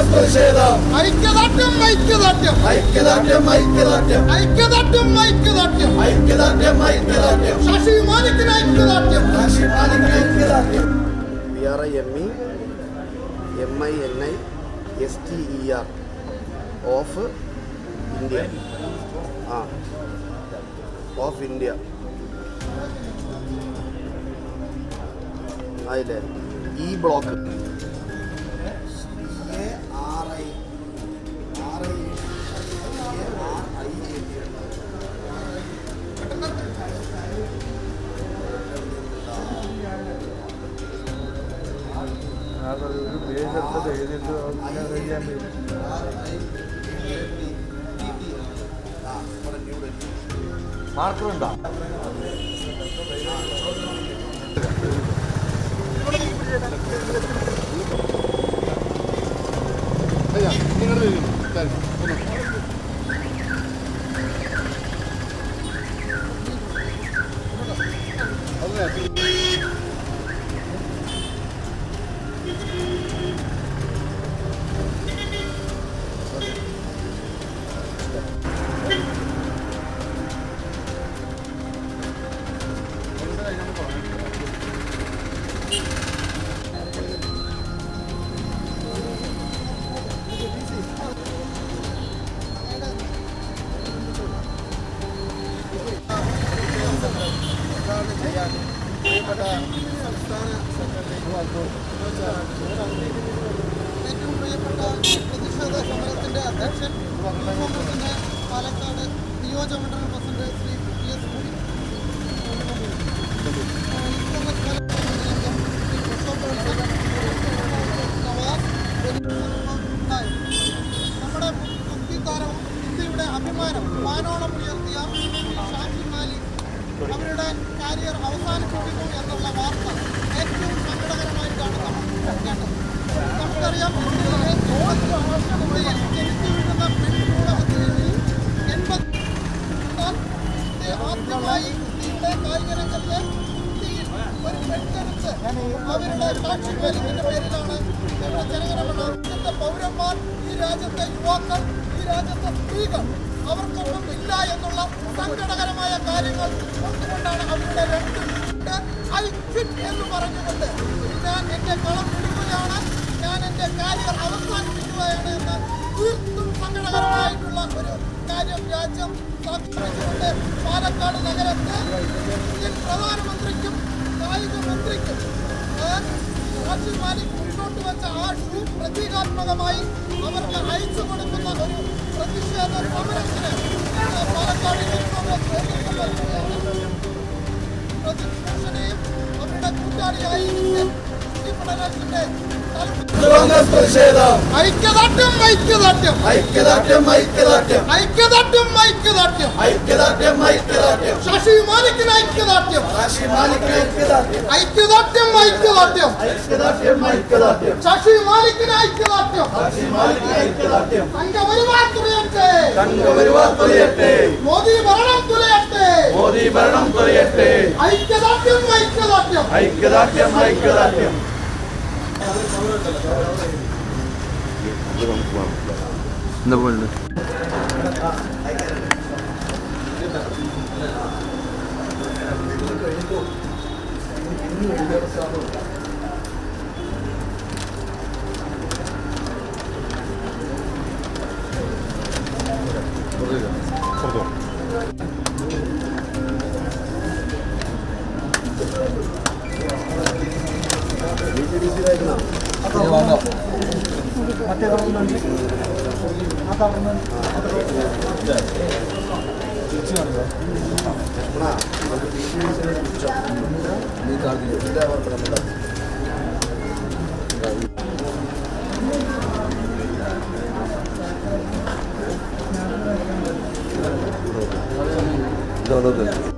VRIMEMINISTER of India. Of India. E block. Marker അവരുടെ career അവസാനിപ്പിക്കുന്നു എന്നുള്ള വാർത്ത ഏറ്റവും സങ്കടകരമായിട്ടാണ് നമ്മൾ കേട്ടത്. നമുക്കറിയാം, ജനിച്ചു വീഴുന്ന പെൺകുട്ടികളിൽ ആദ്യമായി ഇന്ത്യയുടെ കായിക രംഗത്ത് ഒരു പെൺകരുത്ത് അവരുടെ സാക്ഷിമാലിന്റെ പേരിലാണ് ഇവിടെ ജനഗണമന. പൗരന്മാർ, ഈ രാജ്യത്തെ യുവാക്കൾ, ഈ രാജ്യത്തെ സ്ത്രീകൾ അവർക്കൊന്നും ഇല്ല എന്നുള്ള സങ്കടകരമായ കാര്യങ്ങൾ കൊണ്ടുകൊണ്ടാണ് അവരുടെ ഐ ക്വിറ്റ് എന്ന് പറഞ്ഞുകൊണ്ട് ഞാൻ എൻ്റെ കളം വിടുകയാണ്, ഞാൻ എൻ്റെ കാരിയർ അവസാനിപ്പിക്കുകയാണ് എന്ന് തീർത്തും സങ്കടകരമായിട്ടുള്ള ഒരു കാര്യം രാജ്യം സാക്ഷ്യവെച്ചുകൊണ്ട് പാലക്കാട് നഗരത്ത് ഇന്ത്യൻ പ്രധാനമന്ത്രിക്കും കായിക മന്ത്രിക്കും റാഷിദ് മാലിക് മുന്നോട്ട് വെച്ച ആ പ്രതീകാത്മകമായി അവർക്ക് അയച്ചു കൊടുക്കുന്ന ഒരു പ്രതിഷേധ സമരത്തിന് പാലക്കാട് പ്രതിപക്ഷനെയും അവരുടെ കൂട്ടാളിയായി ഐക്യദാർഢ്യം ഐക്യദാർഢ്യം ഐക്യദാർഢ്യം ഐക്യദാർഢ്യം ഐക്യദാർഢ്യം ഐക്യദാർഢ്യം ഐക്യദാർഢ്യം ശശി മാലിക്കിന് ഐക്യദാർഢ്യം ഐക്യദാർഢ്യം ഐക്യദാർഢ്യം ഐക്യദാർഢ്യം ശശി മാലിക്കിന് ഐക്യദാർഢ്യം സംഘപരിവാർ തുലയട്ടെ, സംഘപരിവാർ തുലയട്ടെ, മോദി ഭരണം തുലയട്ടെ, മോദി ഭരണം തുലയട്ടെ, ഐക്യദാർഢ്യം ഐക്യദാർഢ്യം ഐക്യദാർഢ്യം ഐക്യദാർഢ്യം. എന്താ പോലെ No.